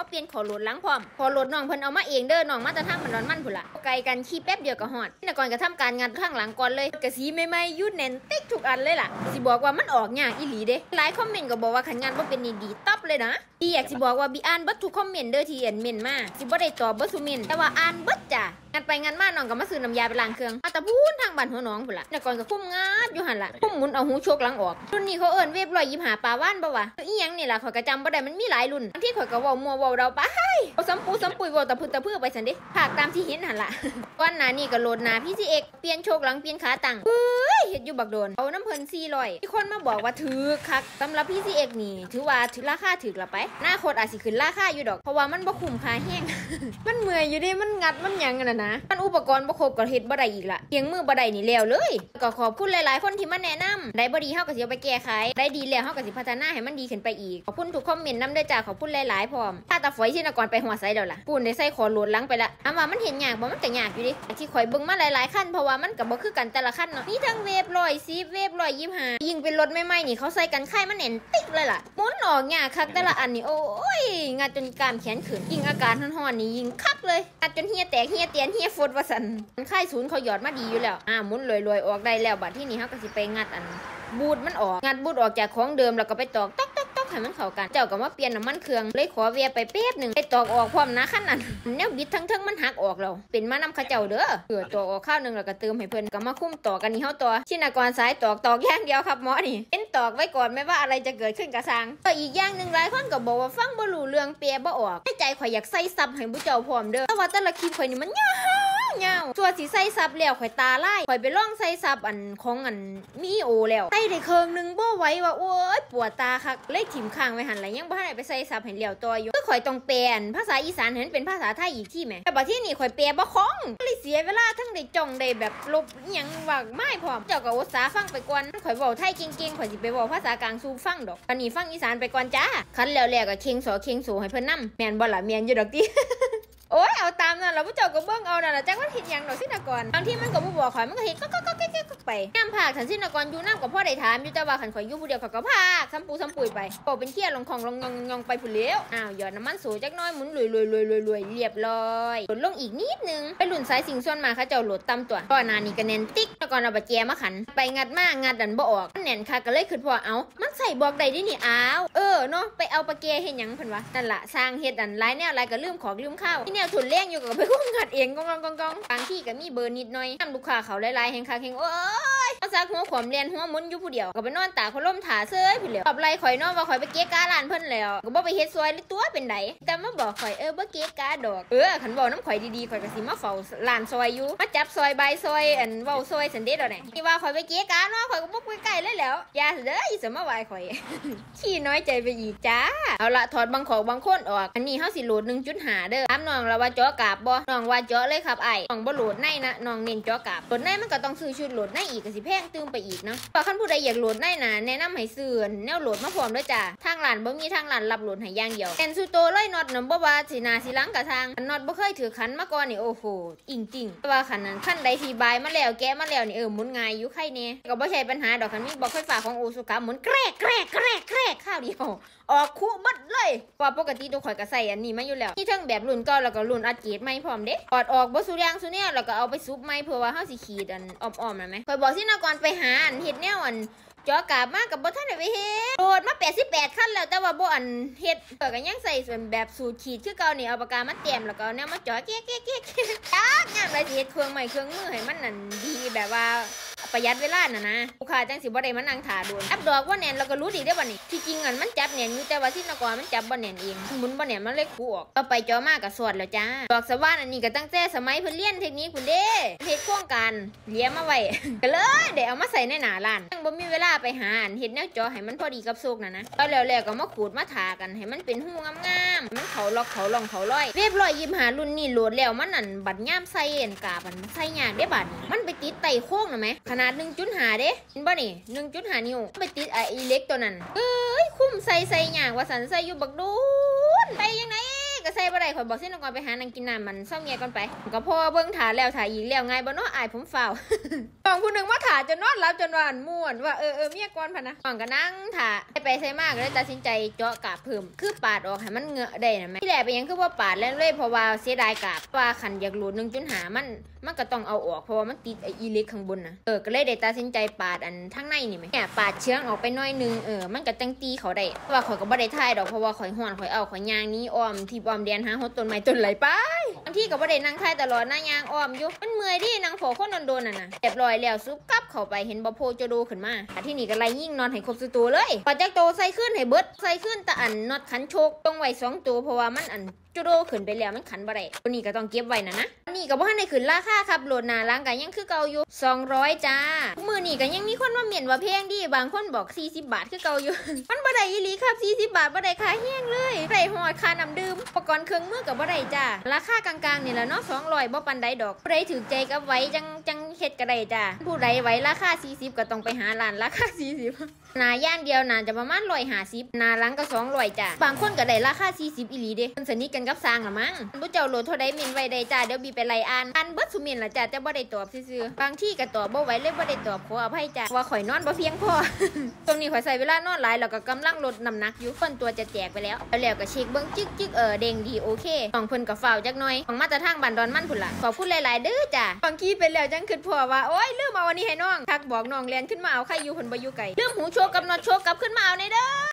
เปลี่ยนขอโหลดล้างพร้อมขอโหลดน้องเพิ่นเอามาเองเด้อน้องมาแต่ทางมันพุ่นล่ะไกลกันขี่แป๊บเดียวก็ฮอดแต่ก่อนก็ทำการงัดข้างหลังก่อนเลยกะสีใหม่ๆยุ่นแน่นติ๊กทุกอันเลยล่ะสิบอกว่ามันออกยากอีหลีเด้หลายคอมเมนต์ก็บอกว่าขันงานบ่เป็นนี่ดีตับเลยนะพี่อยากสิบอกว่าบีอ่านเบิดทุกคอมเมนต์เด้อที่เมนมาสิบ่ได้ตอบเบิดซุเมนแต่ว่าอ่านเบิดจ้ะงัดไปงัดมาน้องก็มาซื้อน้ำยาไปล้างเครื่องตะพูนทางบ้านหัวน้องพุ่นล่ะแต่ก่อนก็คุ้มงาดอยู่หั่นล่ะคุ้มหมุนเอาหูโชกหลังออกรุ่นนี้เขาเอิ้นเวฟ125ปลาว่านบ่วะอีหยังนี่ล่ะข่อยก็จำบ่ได้มันมีหลายรุ่นที่ข่อยก็เว้ามัวเว้าเดาไปเอาซ้ำปูซ้ำปุ๋ยเว้าตะพึ่ตะพื้อไปซั่นเด้ภาคตามที่เห็นหั่นล่ะก่อนหน้านี้ก็โหลดหน้า PCX เปลี่ยนโชกหลังเปลี่ยนขาตั้งเฮ้ยเฮ็ดอยู่บักโดนเอาน้ำเพิ่น400มีคนมาบอกว่าถือคักสำหรับ PCX นี่ถือว่าถือราคาถือละไปหน้าโคตรอาจสิขึ้นราคาอยู่ดอกเพราะว่ามันบ่คุ้มค่าแฮง มันเมื่อยอยู่ดิมันงัดมันหยังกันนะมันอุปกรณ์บ่ครบก็เฮ็ดบ่ได้อีกละเพียงมือบ่ได้นี่แล้วเลยก็ขอบคุณหลายๆคนที่มาแนะนำได้บ่ดีเฮาก็สิเอาไปแก้ไขได้ดีแล้วเฮาก็สิพัฒนาให้มันดีขึ้นไปอีกขอบคุณทุกคอมเมนต์นำด้วยจ้าขอบคุณหลายๆพร้อมถ้าตาฝอยชินกรไปหัวไสแล้วล่ะปูนได้ใส่ขอโหลดหลังไปละถามว่ามันเห็นยากบ่มันก็ยากอยู่ดิที่ข่อยเบิ่งมาหลายๆคันเพราะว่ามันก็บ่คือกันแต่ละคันเนาะมีทั้งเวฟ110เวฟ125ยิ่งเป็นรถใหม่ๆนี่เขาใส่กันไข่มันแน่นติ๊กเลยล่ะหมุนออกยากคักแต่ละอันนี่โอ้ยงัดจนกล้ามแขนขึ้นยิ่งอากาศร้อนๆนี่ยิ่งคักเลยงัดจนเหี่ยแตกเหี่ยเตียนเหี่ยฟดว่าซั่นมันไข่ศูนย์เขาหยอดมาดีอยู่แล้วหมุนลอยๆออกได้แล้วบัดที่นี่เฮาก็สิไปงัดอันบูดมันออกงัดบูดออกจากของเดิมแล้วก็ไปตอกต๊อกให้มันเข้ากันเจ้าก็มาเปลี่ยนน้ำมันเครื่องเลยขอเวียไปแป๊บนึงไปตอกออกพร้อมนะขั้นนั้นแนวบิดทั้งมันหักออกแล้วเป็นมานำข้าเจ้าเด้อตอกออกข้าวนึงแล้วก็เติมให้เพิ่นก็มาคุ้มตอกกันนี่เฮาต่อชินกรสายตอกอย่างเดียวครับหมอนี่เป็นตอกไว้ก่อนไม่ว่าอะไรจะเกิดขึ้นกระซังก็อีกอย่างนึงหลายคนก็บอกว่าฟังบ่รู้เรื่องเปียบ่ออกใจข่อยอยากใส่ซับให้ผู้เจ้าพร้อมเด้อแต่ว่าแต่ละคลิปข่อยนี่มันยาวตัวสิใส่ซับแล้วข่อยตาลายข่อยไปลองใส่ซับอันของอันมีโอแล้วใส่ได้เครื่องนึงบ่ไหวว่าโอ๊ยปวดตาคักเลยถิ่มข้างไว้หั่นแล้วยังบ่ทันได้ไปใส่ซับให้แล้วต่ออยู่คือข่อยต้องแปลนภาษาอีสานเห็นเป็นภาษาไทยอีกที่แหมแต่บัดที่นี่ข่อยแปลบ่คล่องเลยเสียเวลาทั้งได้จ้องได้แบบลบอีหยังว่าไม่พร้อมเจ้าก็อุตส่าห์ฟังไปก่อนข่อยเว้าไทยเก่งๆข่อยสิไปเว้าภาษากลางสู่ฟังดอกอันนี้ฟังอีสานไปก่อนจ้าคันแล้วก็เค็งสอเค็งสูให้เพิ่นนำแม่นบ่ล่ะแม่นอยู่ดอกติ โอ้ยเอาตามนั่นแล้วผู้เจ้าก็เบิ่งเอานั่นล่ะจักว่าเฮ็ดหยังดอกสินกรบางทีมันก็บ่บอกข่อยมันก็เฮ็ดก็ไปน้ำภาคฉันสินกรอยู่น้ำก็พอได้ถามอยู่แต่ว่าคันข่อยอยู่ผู้เดียวข่อยก็พากซ้ำปูซ้ำปุ๋ยไปโตเป็นเขี้ยลงของลงงองไปผู้เลี้ยวหยอดน้ำมันสูจักน้อยหมุนรวยเรียบร้อยลดลงอีกนิดนึงไปหลุนสายสิ่งส่วนมาเขาเจ้าโหลดต่ำตัวก่อนหน้านี้ก็แน่นติ๊กแล้วก่อนเอาบะแจมาขันไปงัดดันบ่ออกแน่นค่ะก็เลยคิดพอเอามันใส่บอกได้ดินี่อ้าวเนาะไปเอาปะแจเฮ็ดหยังเพิ่นวะนั่นล่ะสร้างเฮ็ดอันหลายแนวหลายก็ลืมของลืมข้าวที่แนวทุนแรงอยู่ก็ไปคุ้มงัดเองกองบางที่ก็มีเบอร์นิดหน่อยทำลูกค้าเขาหลายๆแห่งคักแห่งโอ้ยเอาซักหัวขวมเรียนหัวมุนอยู่ผู้เดียวก็ไปนอนตากพัดลมถ่าเซ้ยผู้เดียวตอบไรข่อยนอนว่าข่อยไปเก๊การ้านเพิ่นแล้วก็บ่ไปเฮ็ดซอยเลยตัวเป็นไดแต่มาบอกข่อยบ่เก๊กาดอกคันบอกน้ำข่อยดีๆข่อยก็สิมาเฝ้าร้านซอยอยู่มาจับซอยใบซอยอันเว้าซอยสันเด็ดเอาไหนที่ว่าข่อยไปเก๊กาเนาะข่อยก็บ่ไปใกล้เลยแล้วอย่าเด้ออย่าสมาไหวข่อย ขี้น้อยใจไปอีกจ้าเอาละถอดบางของบางคนออกอันนี้เฮาสิโหลด 1.5 เด้อถามน้องแล้วว่าเจาะกาบบ่น้องว่าเจาะเลยครับไอ้น้องบ่โหลดในนะน้องเน้นเจาะกาบโหลดในมันก็ต้องซื้อชุดโหลดในอีกก็สิแพงตึมไปอีกเนาะพอคันผู้ใดอยากโหลดในนะแนะนำให้ซื้อแนวโหลดมาพร้อมด้วยจ้าทางร้านบ่มีทางร้านรับโหลดให้อย่างเดียวแอนซูโตเลยน็อตนำบ่ว่าสินาสิหลังกะทางน็อตบ่เคยถือขันมาก่อนนี่โอ้โหจริงๆแต่ว่าขันนั้นคันใดที่บายมาแล้วแกะมาแล้วนี่หมุนง่ายอยู่ไข่แน่ก็บ่ใช่ปัญหาดอกคันมีบอกไฟฟ้าของโอซุกะหมุนแกรกข้าวเดียวออกคู่บัดเลยว่าปกติตัวข่อยก็ใส่อันนี้มาอยู่แล้วนี่ทั้งแบบรุ่นเก่าแล้วก็รุ่นอัดเกรดใหม่พร้อมเด้ถอดออกบ่สุยางสุแนวแล้วก็เอาไปซุปใหม่เพื่อว่าเฮาสิขีดอันอ้อมๆนั่นแหมข่อยบอกสินกรไปหาอันเฮ็ดแนวอันจอกาบมากับบ่ทันได้ไปเฮ็ดโดดมา88คันแล้วแต่ว่าบ่อันเฮ็ดก็ยังใส่ส่วนแบบสูตรขีดคือเก่านี่เอาปากกามาแต้มแล้วก็แนวมาจ่อเก๊กงานไปสิเฮ็ดเครื่องไม้เครื่องมือให้มันนั่นดีแบบว่าประหยัดเวลาน่ะนะลูกค้าจังสิบ่ได้มานั่งท่าโดนอับดอกว่าแน่นแล้วก็รู้ดีได้บ่นี่ที่จริงอันมันจับแน่นอยู่แต่ว่าสินกรมันจับบ่แน่นเองหมุนบ่แน่นมันเลยคู่ออกต่อไปจ่อมาก็สวดแล้วจ้าดอกสว่านอันนี้ก็ตั้งแต่สมัยเพิ่นเรียนเทคนิคพุ่นเด้เฮ็ดโครงการเลี้ยมาไว้ก็เลยได้เอามาใส่ในหน้าร้านยังบ่มีเวลาไปหาเฮ็ดแนวจ่อให้มันพอดีกับโซกน่ะนะแล้วก็มาขูดมาทากันให้มันเป็นหูงามๆมันเขาล็อกเขาล่องเขาร้อยเรียบร้อย25รุ่นนี้โหลดแล้วมันนั่นบัดยามใส่อันกาบมันใส่ยากเด้บัดมันไปติดไต่โค้งน่ะแม่ขนาด 1.5 เด้เห็นบ่นี่ 1.5 นิ้วไปติดไอ้อิเล็กตัวนั้นคุ้มใส่ยากว่าสันใส่อยู่บักโดนไปยังไงก็ใส่บ่ได้ข่อยบอกสิน้องก่อนไปหานางกินน้ำมันเศร้าเมียก่อนไปก็พอเบิ่งถ่าแล้วถ่าอีกแล้วไงบ่เนาะอายผมฝ้าวน้องผู้นึงมาถ่าจนนอนหลับจนว่าม่วนว่าเมียก่อนพะนะน้องก็นั่งถ่าไปใส่มากเลยตัดสินใจเจาะกาบเพิ่มคือปาดออกให้มันเหงือได้นะแม่ที่แรกเป็นยังคือว่าปาดแล้วเลยเพราะว่าเสียดายกาบว่าคันอยากหลุด1.5มันก็ต้องเอาออกเพราะว่ามันติดไอ้อีเล็กข้างบนนะก็เลยได้ตัดสินใจปาดอันทั้งในนี่ไหมเนี่ยปาดเชื้องออกไปหน่อยนึงมันก็จังตีเขาได้เพราะว่าข่อยก็บ่ได้ทายดอกเพราะว่าข่อยฮ้อนข่อยเอาข่อยย่างนี้อ้อมที่อ้อมแดนหาหดต้นไม้ต้นไหลไปบางทีก็บ่ได้นั่งทายตลอดนะย่างอ้อมอยู่มันเมื่อยดินั่งโผคนโดนๆน่ะนะเรียบร้อยแล้วซุปกลับเข้าไปเห็นบ่โพโจโดขึ้นมาที่นี่ก็ไล่ยิ่งนอนให้ครบสุดตัวเลยพอจักโตใส่ขึ้นให้เบิดใส่ขึ้นตะอันน็อตขันโชกตรงไว้2ตัวเพราะว่ามันอันจูโดขึ้นไปแล้วมันขันบ่ได้ตัวนี้ก็ต้องเก็บไว้นะนี่ก็บ่ทันได้ขึ้นราคาครับโหลดหน้าร้านก็ยังคือเก่าอยู่200จ้ามื้อนี้ก็ยังมีคนมาเม่นว่าแพงดิบางคนบอก40 บาทคือเก่าอยู่ มันบ่ได้อีหลีครับ40 บาทบ่ได้ค่าแห้งเลยได้ฮอดค่าน้ำดื่มอุปกรณ์เครื่องมือก็บ่ได้จ้าราคากลางๆนี่แหละเนาะ200บ่ปานใดดอกผู้ใดถูกใจกับไว้จังเฮ็ดก็ได้จ้าผู้ใดไว้ราคา40ก็ต้องไปหาร้านราคา40หน้าย่านเดียวน่าจะประมาณ150หน้าหลังก็200จ้าบางคนก็ได้ราคา40อีหลีเด้เพิ่นสนิทกันกับสร้างละมั้งผู้เจ้าโหลดเท่าใดเม่นไว้ได้จ้าเดี๋ยวบีไปไล่อ่านเบิดซุเม่นล่ะจ้าแต่บ่ได้ตอบซื่อๆบางที่ก็ตอบบ่ไหวเลยบ่ได้ตอบขออภัยจ้าว่าข่อยนอนบ่เพียงพอ ตรงนี้ข่อยใส่เวลานอนหลายแล้วก็กำลังลดน้ำหนักอยู่คนตัวจะแตกไปแล้วก็เช็คเบิ่งจึกเด้งดีโอเคของเพิ่นก็ฟ้าวจักหน่อยของมาแต่ทางบ้านดอนมันพุ่นล่ะขอบคุณหลายๆเด้อจ้าบางทีไปแล้วจังคิดพอว่าโอ๊ยลืมเอาอันนี้ให้น้องทักบอกน้องแลนขึ้นมาเอาใครอยู่เพิ่นบ่อยู่ไกลลืมหูโชกกับน็อตโชกกลับขึ้นมาเอาในเด้อ